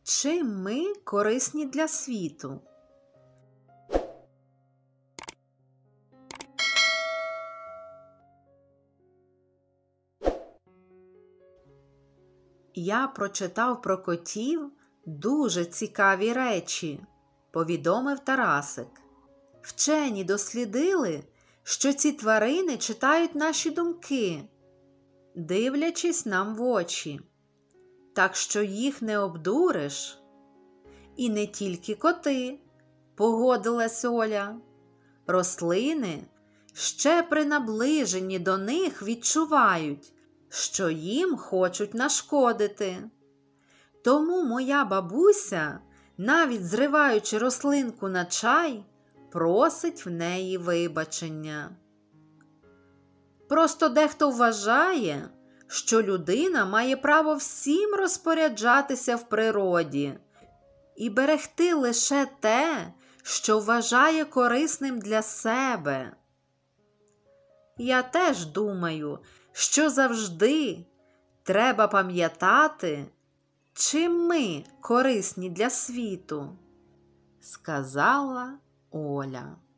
Чим ми корисні для світу? Я прочитав про котів дуже цікаві речі, повідомив Тарасик. Вчені дослідили, що ці тварини читають наші думки, дивлячись нам в очі. Так що їх не обдуриш. І не тільки коти, погодилась Оля. Рослини ще при наближенні до них відчувають, що їм хочуть нашкодити. Тому моя бабуся, навіть зриваючи рослинку на чай, просить в неї вибачення. Просто дехто вважає, що людина має право всім розпоряджатися в природі і берегти лише те, що вважає корисним для себе. Я теж думаю, що завжди треба пам'ятати, чим ми корисні для світу, сказала Оля.